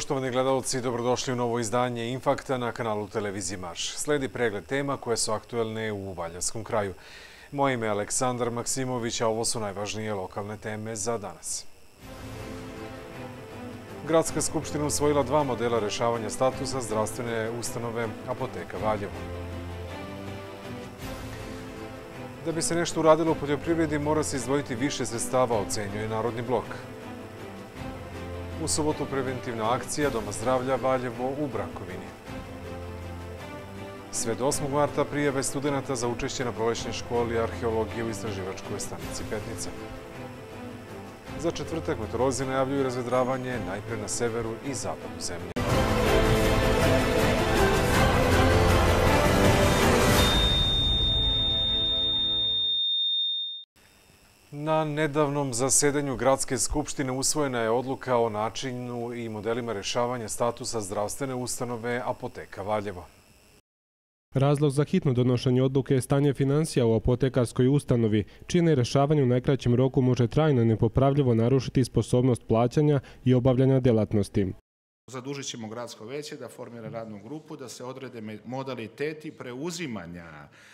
Poštovani gledalci, dobrodošli u novo izdanje Infakta na kanalu televizije Marš. Sledi pregled tema koje su aktuelne u Valjevskom kraju. Moje ime je Aleksandar Maksimović, a ovo su najvažnije lokalne teme za danas. Gradska skupština usvojila 2 modela rešavanja statusa zdravstvene ustanove Apoteka Valjevo. Da bi se nešto uradilo u poljoprivredi, mora se izdvojiti više sredstava, ocenjuje Narodni blok. U subotu preventivna akcija Doma zdravlja Valjevo u Brankovini. Sve do 8. marta prijave studenta za učešće na prolećnoj školi arheologije u istraživačkoj stanici Petnica. Za četvrtak meteorolozi najavljuju razvedravanje najpre na severu i zapadu zemlje. Na nedavnom zasedanju Gradske skupštine usvojena je odluka o načinu i modelima rešavanja statusa zdravstvene ustanove Apoteka Valjevo. Razlog za hitno donošenje odluke je stanje finansija u apotekarskoj ustanovi, čije rešavanje u najkraćem roku može trajno i nepopravljivo narušiti sposobnost plaćanja i obavljanja delatnosti. Zadužit ćemo gradsko veće da formira radnu grupu, da se odrede modaliteti preuzimanja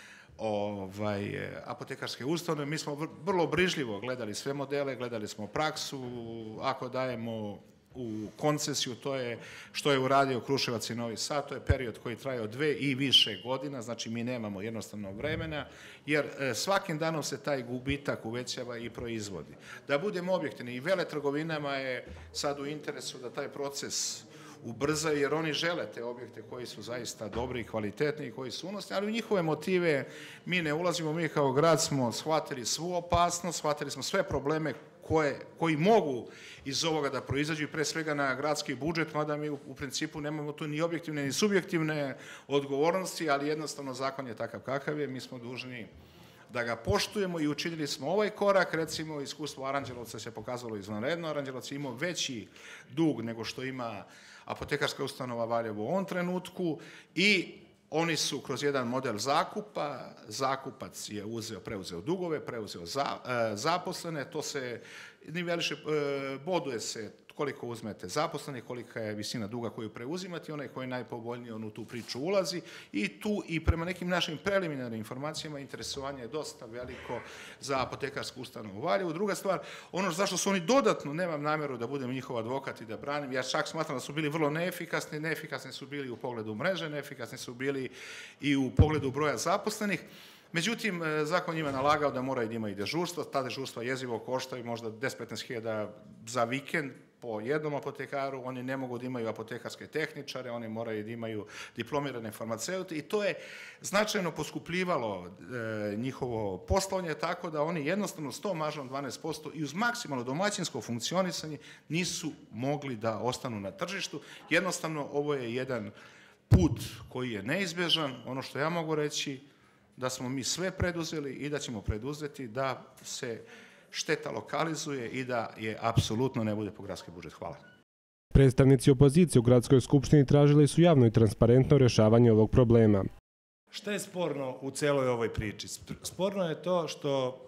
apotekarske ustanove. Mi smo vrlo brižljivo gledali sve modele, gledali smo praksu. Ako dajemo u koncesiju, to je što je uradio Kruševac i Novi Sad, to je period koji traje od 2 i više godina, znači mi nemamo jednostavno vremena, jer svakim danom se taj gubitak uvećava i proizvodi. Da budemo objektivni, i veletrgovinama je sad u interesu da taj proces ubrzaju, jer oni žele te objekte koji su zaista dobri i kvalitetni i koji su unosni, ali u njihove motive mi ne ulazimo. Mi kao grad smo shvatili svu opasnost, shvatili smo sve probleme koji mogu iz ovoga da proizađu i pre svega na gradski budžet, mada mi u principu nemamo tu ni objektivne ni subjektivne odgovornosti, ali jednostavno zakon je takav kakav je, mi smo dužni da ga poštujemo i učinili smo ovaj korak. Recimo, iskustvo Aranđelovca se pokazalo izvanredno. Aranđelovac je imao veći dug nego što ima apotekarska ustanova Valjevo u ovom trenutku i oni su kroz jedan model zakupa, zakupac je preuzeo dugove, preuzeo zaposlene, to se niveliše, boduje se koliko uzmete zaposlenih, kolika je visina duga koju preuzimate, onaj koji je najpovoljniji, on u tu priču ulazi i tu i prema nekim našim preliminarnim informacijama interesovanje je dosta veliko za apotekarsku ustanovu u Valjevu. Druga stvar, ono zašto su oni dodatno, nemam namjeru da budem njihov advokat i da branim, ja čak smatram da su bili vrlo neefikasni, neefikasni su bili u pogledu mreže, neefikasni su bili i u pogledu broja zaposlenih. Međutim, zakon njima nalagao da moraju da imaju dežurstvo, ta dežurstva jezivo koštaju možda 10-15 hiljada za vikend po jednom apotekaru, oni ne mogu da imaju apotekarske tehničare, oni moraju da imaju diplomirane farmaceute i to je značajno poskupljivalo njihovo poslovanje, tako da oni jednostavno s tom maržom 12% i uz maksimalno domaćinsko funkcionisanje nisu mogli da ostanu na tržištu. Jednostavno, ovo je jedan put koji je neizbježan. Ono što ja mogu reći, da smo mi sve preduzeli i da ćemo preduzeti da se šteta lokalizuje i da je apsolutno ne bude po gradski budžet. Hvala. Predstavnici opozicije u Gradskoj skupštini tražili su javno i transparentno rešavanje ovog problema. Šta je sporno u celoj ovoj priči? Sporno je to što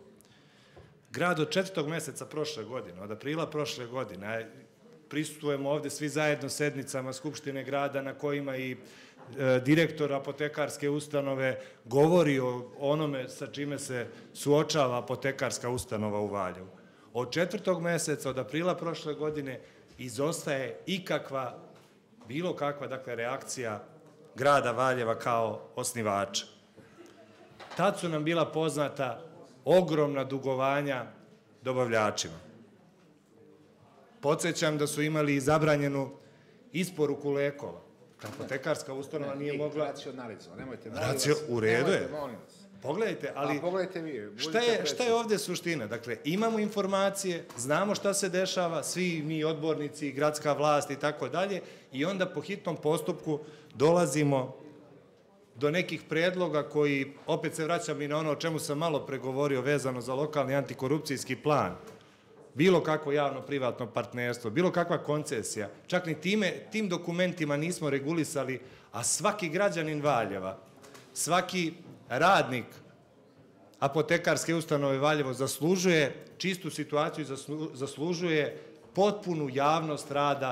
grad od 4. meseca prošle godine, od aprila prošle godine, prisustujemo ovde svi zajedno sednicama Skupštine grada na kojima i direktor apotekarske ustanove govori o onome sa čime se suočava apotekarska ustanova u Valjevu. Od 4. meseca, od aprila prošle godine, izostaje bilo kakva reakcija grada Valjeva kao osnivača. Tad su nam bila poznata ogromna dugovanja dobavljačima. Podsjećam da su imali i zabranjenu isporuku lekova. Apotekarska ustanova nije mogla... Racionalizovati, nemojte. U redu je. Pogledajte, ali šta je ovde suština? Dakle, imamo informacije, znamo šta se dešava, svi mi odbornici, gradska vlast i tako dalje, i onda po hitnom postupku dolazimo do nekih predloga koji, opet se vraćam i na ono o čemu sam malo pregovorio vezano za lokalni antikorupcijski plan, bilo kakvo javno-privatno partnerstvo, bilo kakva koncesija, čak ni tim dokumentima nismo regulisali, a svaki građanin Valjeva, svaki radnik apotekarske ustanove Valjevo zaslužuje čistu situaciju i zaslužuje potpunu javnost rada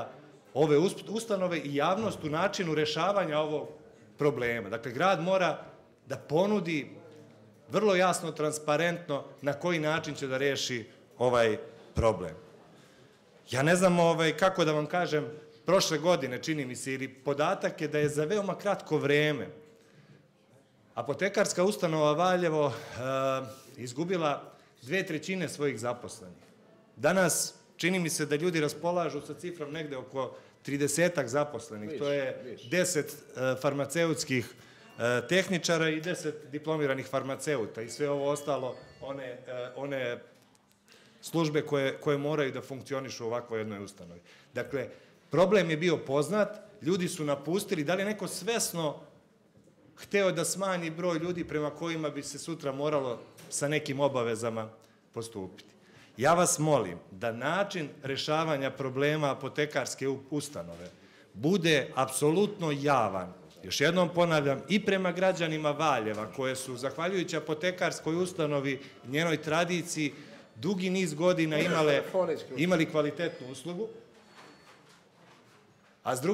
ove ustanove i javnost u načinu rešavanja ovog problema. Dakle, grad mora da ponudi vrlo jasno, transparentno na koji način će da reši ovaj problem. Ja ne znam kako da vam kažem, prošle godine, čini mi se, ili podatak je da je za veoma kratko vreme Apotekarska ustanova Valjevo izgubila 2/3 svojih zaposlenih. Danas, čini mi se da ljudi raspolažu sa cifrom negde oko 30 zaposlenih. To je 10 farmaceutskih tehničara i 10 diplomiranih farmaceuta i sve ovo ostalo, one službe koje moraju da funkcionišu u ovakvoj jednoj ustanovi. Dakle, problem je bio poznat, ljudi su napustili, da li je neko svesno hteo da smanji broj ljudi prema kojima bi se sutra moralo sa nekim obavezama postupiti. Ja vas molim da način rešavanja problema apotekarske ustanove bude apsolutno javan. Još jednom ponavljam, i prema građanima Valjeva, koje su, zahvaljujući apotekarskoj ustanovi, njenoj tradiciji, dugi niz godina imali kvalitetnu uslugu, a s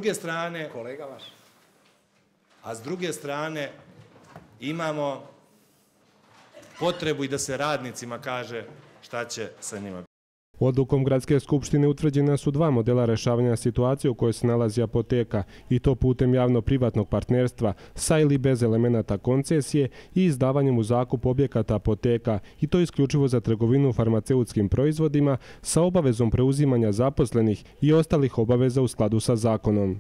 druge strane imamo potrebu i da se radnicima kaže šta će sa njima. Odlukom Gradske skupštine utvrđena su 2 modela rešavanja situacije u kojoj se nalazi apoteka, i to putem javno-privatnog partnerstva sa ili bez elemenata koncesije i izdavanjem u zakup objekata apoteka, i to isključivo za trgovinu farmaceutskim proizvodima sa obavezom preuzimanja zaposlenih i ostalih obaveza u skladu sa zakonom.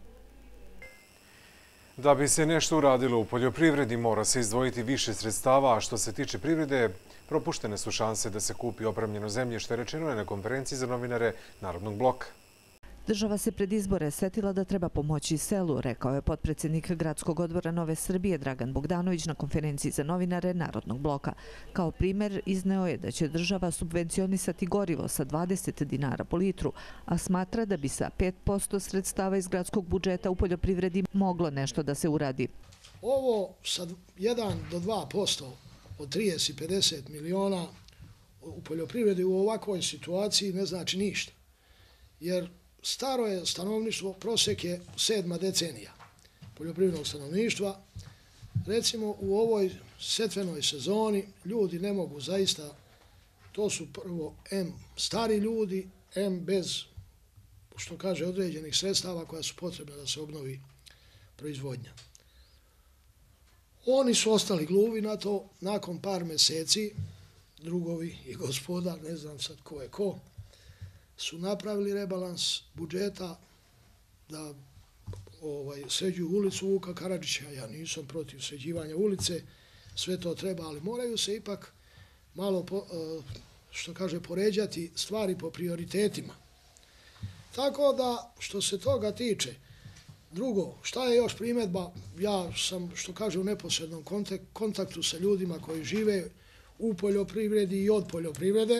Da bi se nešto uradilo u poljoprivredi, mora se izdvojiti više sredstava, a što se tiče privrede, propuštene su šanse da se kupi opremljeno zemljište, rečeno je na konferenciji za novinare Narodnog bloka. Država se pred izbore setila da treba pomoći selu, rekao je potpredsjednik Gradskog odbora Nove Srbije Dragan Bogdanović na konferenciji za novinare Narodnog bloka. Kao primer izneo je da će država subvencionisati gorivo sa 20 dinara po litru, a smatra da bi sa 5% sredstava iz gradskog budžeta u poljoprivredi moglo nešto da se uradi. Ovo sa 1 do 2% od 30 i 50 miliona u poljoprivredi u ovakvoj situaciji ne znači ništa. Jer staro je stanovništvo, prosjek je 7. decenija poljoprivrednog stanovništva. Recimo u ovoj setvenoj sezoni ljudi ne mogu zaista, to su prvo M stari ljudi, M bez, što kaže, određenih sredstava koja su potrebna da se obnovi proizvodnja. Oni su ostali gluvi na to, nakon par meseci, drugovi i gospoda, ne znam sad ko je ko, su napravili rebalans budžeta da sređuju ulicu Vuka Karadžića. Ja nisam protiv sređivanja ulice, sve to treba, ali moraju se ipak malo, što kaže, poređati stvari po prioritetima. Tako da, što se toga tiče, drugo, šta je još primjedba? Ja sam, što kaže, u neposrednom kontaktu sa ljudima koji žive u poljoprivredi i od poljoprivrede.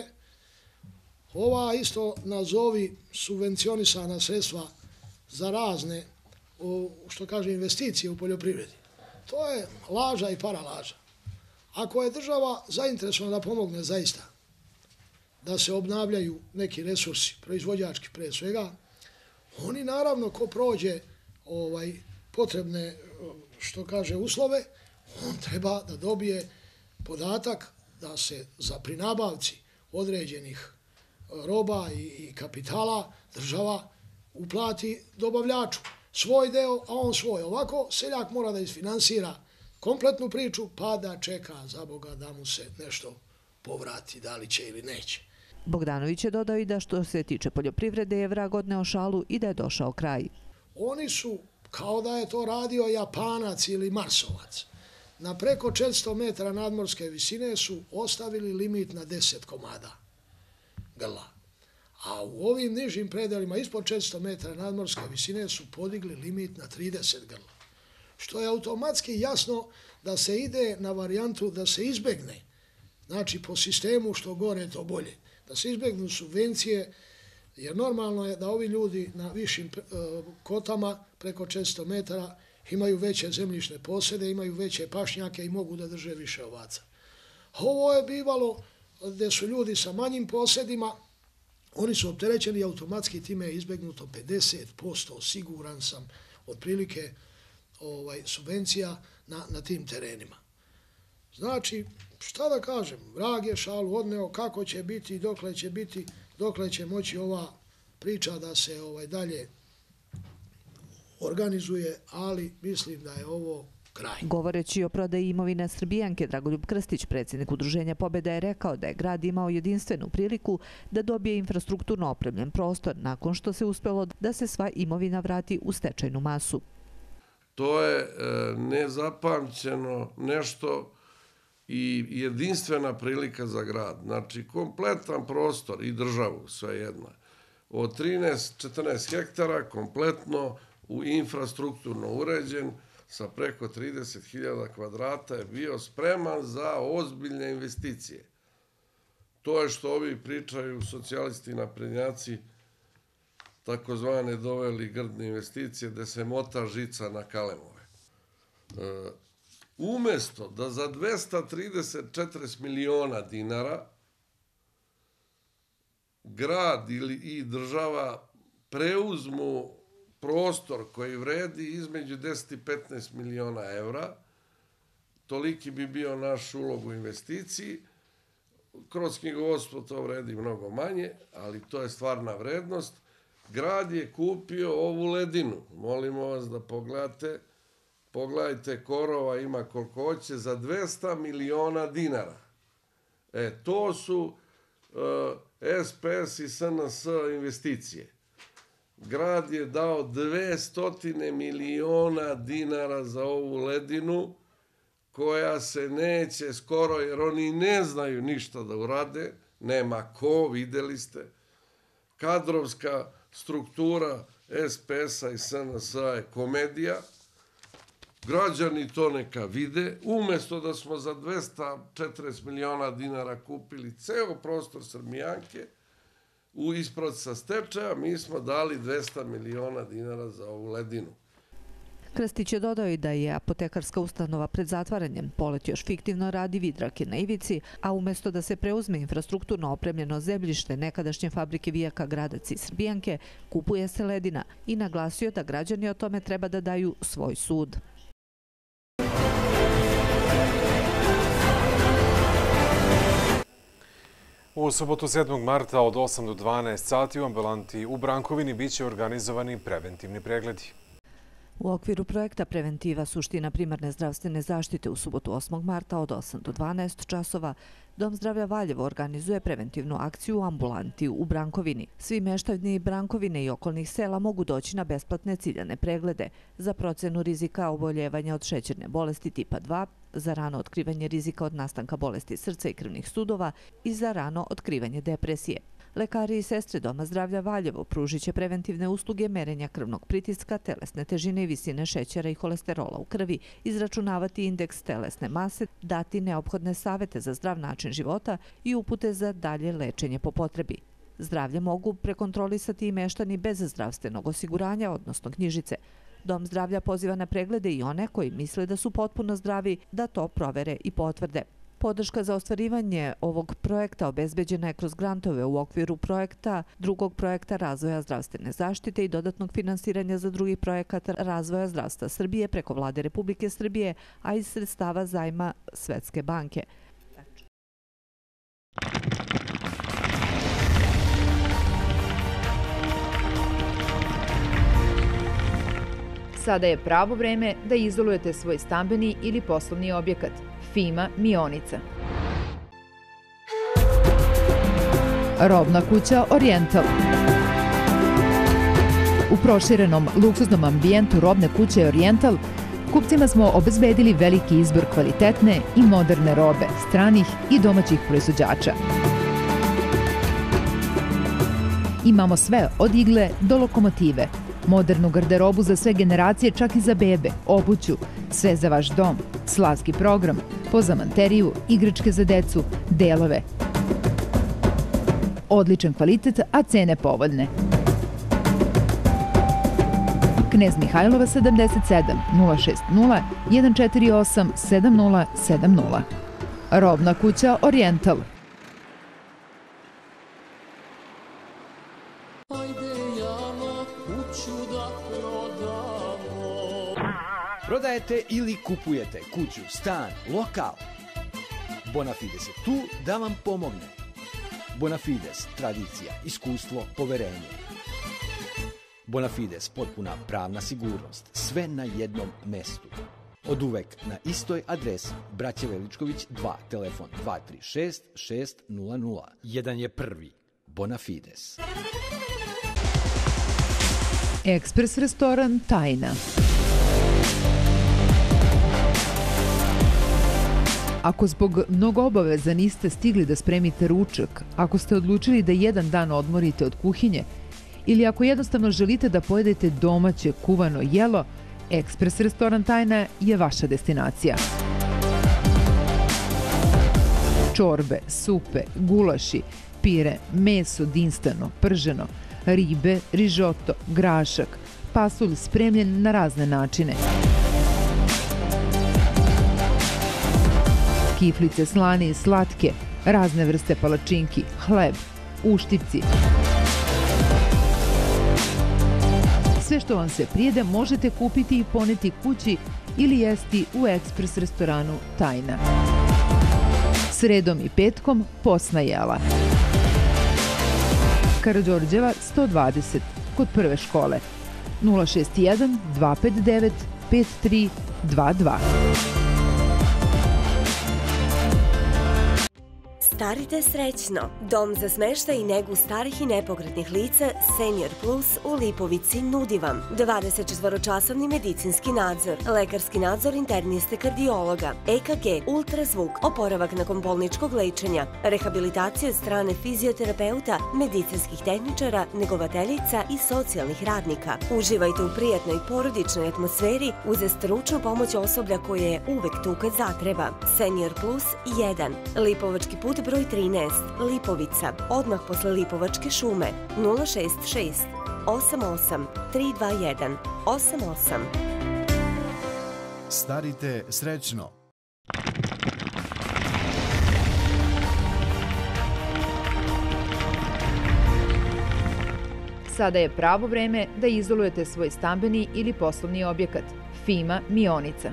Ova isto nazovi subvencionisana sredstva za razne, što kaže, investicije u poljoprivredi. To je laža i paralaža. Ako je država zainteresovana da pomogne zaista, da se obnavljaju neki resursi, proizvođački pre svega, oni naravno ko prođe potrebne, što kaže, uslove, on treba da dobije podatak da se za prinabavci određenih roba i kapitala država uplati dobavljaču svoj deo, a on svoj. Ovako seljak mora da isfinansira kompletnu priču pa da čeka za Boga da mu se nešto povrati, da li će ili neće. Bogdanović je dodao i da što se tiče poljoprivrede je vrag odneo šalu i da je došao kraj. Oni su, kao da je to radio Japanac ili Marsovac, na preko 400 metara nadmorske visine su ostavili limit na 10 komada grla. A u ovim nižim predelima ispod 400 metara nadmorske visine su podigli limit na 30 grla. Što je automatski jasno da se ide na varijantu da se izbegne, znači po sistemu što gore to bolje, da se izbegnu subvencije, jer normalno je da ovi ljudi na višim kotama preko 400 metara imaju veće zemljišne posjede, imaju veće pašnjake i mogu da drže više ovaca. Ovo je bivalo gdje su ljudi sa manjim posjedima, oni su opterećeni i automatski time je izbegnuto 50%, siguran sam, otprilike subvencija na tim terenima. Znači, šta da kažem, vrag je šalu odneo, kako će biti, dokle će moći ova priča da se dalje organizuje, ali mislim da je ovo kraj. Govoreći o prodaji imovine Srbijanke, Dragoljub Krstić, predsjednik Udruženja Pobjeda, je rekao da je grad imao jedinstvenu priliku da dobije infrastrukturno opremljen prostor nakon što se uspelo da se sva imovina vrati u stečajnu masu. To je nezapamćeno nešto i jedinstvena prilika za grad. Znači, kompletan prostor i državu, svejedno. Od 13-14 hektara kompletno u infrastrukturno uređen sa preko 30.000 kvadrata je bio spreman za ozbiljne investicije. To je što ovi pričaju socijalisti i naprednjaci, takozvane doveli grdne investicije, gde se mota žica na kalemove. Umesto da za 230-40 miliona dinara grad i država preuzmu prostor koji vredi između 10 i 15 miliona evra, toliki bi bio naš ulog u investiciji. Kroz knjigovodstvo to vredi mnogo manje, ali to je stvarna vrednost. Grad je kupio ovu ledinu. Molimo vas da pogledate. Pogledajte, korova ima koliko hoće, za 200 miliona dinara. To su SPS i SNS investicije. Grad je dao 200 miliona dinara za ovu ledinu, koja se neće skoro, jer oni ne znaju ništa da urade, nema ko, videli ste. Kadrovska struktura SPS-a i SNS-a je komedija. Građani to neka vide. Umesto da smo za 240 miliona dinara kupili ceo prostor Srbijanke, ispred sa stečaja, mi smo dali 200 miliona dinara za ovu ledinu. Krstić je dodao i da je apotekarska ustanova pred zatvaranjem. Polet još fiktivno radi vidrake na ivici, a umjesto da se preuzme infrastrukturno opremljeno zemljište nekadašnje fabrike vijaka Gradac i Srbijanke, kupuje se ledina i naglasio da građani o tome treba da daju svoj sud. U subotu 7. marta od 8 do 12 sati u ambulanti u Brankovini biće organizovani preventivni pregledi. U okviru projekta Preventiva suština primarne zdravstvene zaštite u subotu 8. marta od 8 do 12 časova Dom zdravlja Valjevo organizuje preventivnu akciju u ambulanti u Brankovini. Svi meštani Brankovine i okolnih sela mogu doći na besplatne ciljane preglede za procenu rizika oboljevanja od šećerne bolesti tipa 2, za rano otkrivanje rizika od nastanka bolesti srca i krvnih sudova i za rano otkrivanje depresije. Lekari i sestre Doma zdravlja Valjevo pružit će preventivne usluge merenja krvnog pritiska, telesne težine i visine šećera i holesterola u krvi, izračunavati indeks telesne mase, dati neophodne savete za zdrav način života i upute za dalje lečenje po potrebi. Zdravlje mogu prekontrolisati i meštani bez zdravstvenog osiguranja, odnosno knjižice. Dom zdravlja poziva na preglede i one koji misle da su potpuno zdravi da to provere i potvrde. Podrška za ostvarivanje ovog projekta obezbeđena je kroz grantove u okviru drugog projekta razvoja zdravstvene zaštite i dodatnog finansiranja za drugi projekat razvoja zdravstva Srbije preko Vlade Republike Srbije, a iz sredstava zajma Svetske banke. Sada je pravo vreme da izolujete svoj stambeni ili poslovni objekat. Fima Mionica. Robna kuća Orijental. U proširenom luksuznom ambijentu robne kuće Orijental kupcima smo obezbedili veliki izbor kvalitetne i moderne robe stranih i domaćih proizvođača. Imamo sve od igle do lokomotive, modernu garderobu za sve generacije, čak i za bebe, obuću, sve za vaš dom, slavski program, pozamanteriju, igračke za decu, delove. Odličan kvalitet, a cene povoljne. Knez Mihajlova 77 060 148 7070. Robna kuća Orijental. prodajete ili kupujete kuću, stan, lokal. Bonafides je tu da vam pomogne. Bonafides, tradicija, iskustvo, poverenje. Bonafides, potpuna pravna sigurnost, sve na jednom mestu. Od uvek na istoj adresi, Braće Veličković 2, telefon 236 600. Jedan je prvi, Bonafides. Ekspres restoran Tajna. Ako zbog mnogo obaveza niste stigli da spremite ručak, ako ste odlučili da jedan dan odmorite od kuhinje ili ako jednostavno želite da pojedete domaće kuvano jelo, Ekspres restoran Tajna je vaša destinacija. Čorbe, supe, gulaši, pire, meso dinstano, prženo, ribe, rižoto, grašak, pasulj spremljen na razne načine. Kiflice slane i slatke, razne vrste palačinki, hleb, uštipci. Sve što vam se prijede možete kupiti i poneti kući ili jesti u Ekspres restoranu Tajna. Sredom i petkom posna jela. Karađorđeva 120 kod prve škole. 061 259 5322. Starite srećno. Dom za smeštaj i negu starih i nepokretnih lica Senior Plus u Lipovici nudi vam 24-časovni medicinski nadzor, lekarski nadzor interniste kardiologa, EKG, ultrazvuk, oporavak nakon bolničkog lečenja, rehabilitacija od strane fizioterapeuta, medicinskih tehničara, negovateljica i socijalnih radnika. Uživajte u prijatnoj porodičnoj atmosferi uz stručnu pomoć osoblja koje je uvek tu kad zatreba. Senior Plus 1. Lipovački put broj 13, Lipovica, odmah posle Lipovačke šume, 066 88 321 88. Starite srećno. Sada je pravo vreme da izolujete svoj stambeni ili poslovni objekat. FIMA Mionica.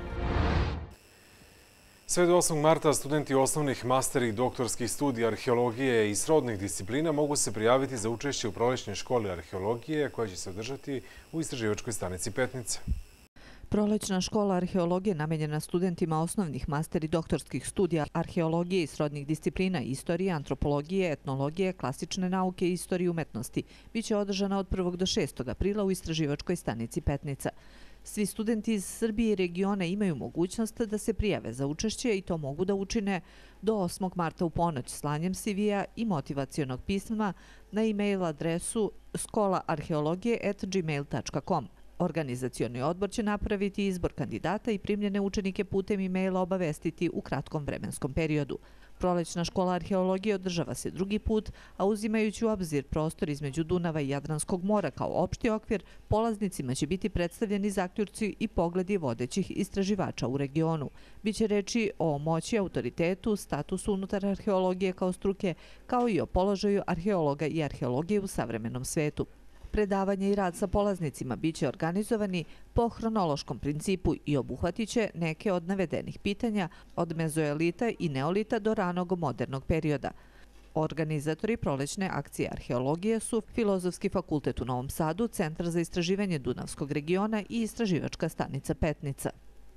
Sve do 8. marta studenti osnovnih, master i doktorskih studija arheologije i srodnih disciplina mogu se prijaviti za učešće u prolećnoj školi arheologije koja će se održati u istraživačkoj stanici Petnica. Prolećna škola arheologije namenjena studentima osnovnih, master i doktorskih studija arheologije i srodnih disciplina, istorije, antropologije, etnologije, klasične nauke i istorije umetnosti biće održana od 1. do 6. aprila u istraživačkoj stanici Petnica. Svi studenti iz Srbije i regiona imaju mogućnost da se prijave za učešće i to mogu da učine do 8. marta u ponoć slanjem CV-a i motivacionog pisma na e-mail adresu skolaarheologije@gmail.com. Organizacioni odbor će napraviti izbor kandidata i primljene učenike putem e-maila obavestiti u kratkom vremenskom periodu. Prolećna škola arheologije održava se drugi put, a uzimajući u obzir prostor između Dunava i Jadranskog mora kao opšti okvir, polaznicima će biti predstavljeni zaključci i pogledi vodećih istraživača u regionu. Biće reči o moći, autoritetu, statusu unutar arheologije kao struke, kao i o položaju arheologa i arheologije u savremenom svetu. Predavanje i rad sa polaznicima biće organizovani po hronološkom principu i obuhvatit će neke od navedenih pitanja od mezoelita i neolita do ranog modernog perioda. Organizatori prolećne akcije arheologije su Filozofski fakultet u Novom Sadu, Centar za istraživanje Dunavskog regiona i istraživačka stanica Petnica.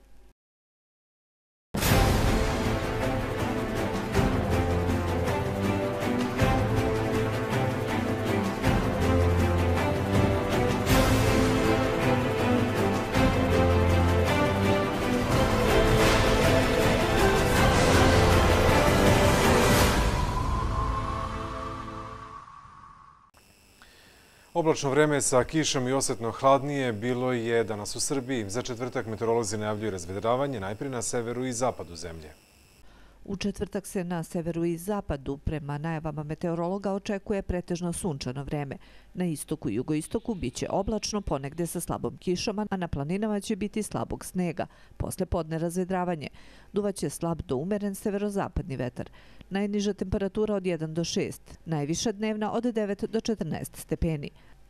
Oblačno vreme sa kišom i osjetno hladnije bilo je danas u Srbiji. Za četvrtak meteorolozi najavljuju razvedravanje najprije na severu i zapadu zemlje. U četvrtak se na severu i zapadu prema najavama meteorologa očekuje pretežno sunčano vreme. Na istoku i jugoistoku biće oblačno, ponegde sa slabom kišom, a na planinama će biti slabog snega. Posle podne razvedravanje. Duvaće slab do umeren severozapadni vetar. Najniža temperatura od 1 do 6, najviša dnevna od 9 do 14 stepeni.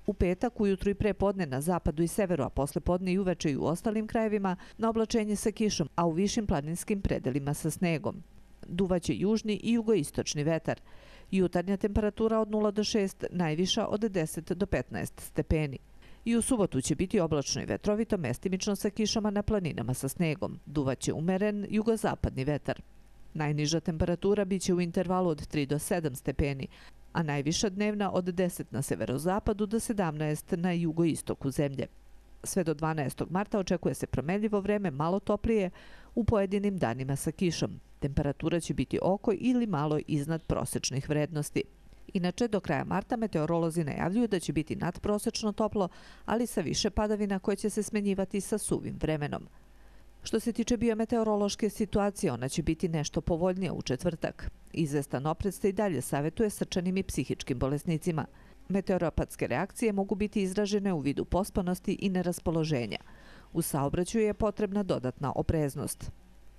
U petak, ujutru i prepodne na zapadu i severu, a posle podne i uveče i u ostalim krajevima, na oblačenje sa kišom, a u višim planinskim predelima sa snegom. Duvaće južni i jugoistočni vetar. Jutarnja temperatura od 0 do 6, najviša od 10 do 15 stepeni. I u subotu će biti oblačno i vetrovito, mestimično sa kišama na planinama sa snegom. Duvaće umeren jugozapadni vetar. Najniža temperatura biće u intervalu od 3 do 7 stepeni, a najviša dnevna od 10 na severozapadu do 17 na jugoistoku zemlje. Sve do 12. marta očekuje se promenljivo vreme, malo toplije, u pojedinim danima sa kišom. Temperatura će biti oko ili malo iznad prosečnih vrednosti. Inače, do kraja marta meteorolozi najavljuju da će biti nadprosečno toplo, ali sa više padavina koje će se smenjivati sa suvim vremenom. Što se tiče biometeorološke situacije, ona će biti nešto povoljnija u četvrtak. Izvestan oprez se i dalje savjetuje srčanim i psihičkim bolesnicima. Meteoropatske reakcije mogu biti izražene u vidu pospanosti i neraspoloženja. U saobraćaju je potrebna dodatna opreznost.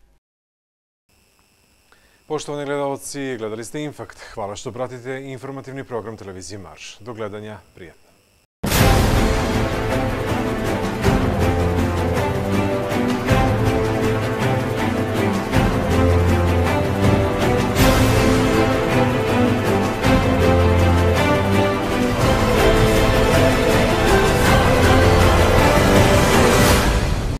Poštovani gledalci, gledali ste Infakt. Hvala što pratite informativni program televizije Marš. Do gledanja, prijatno.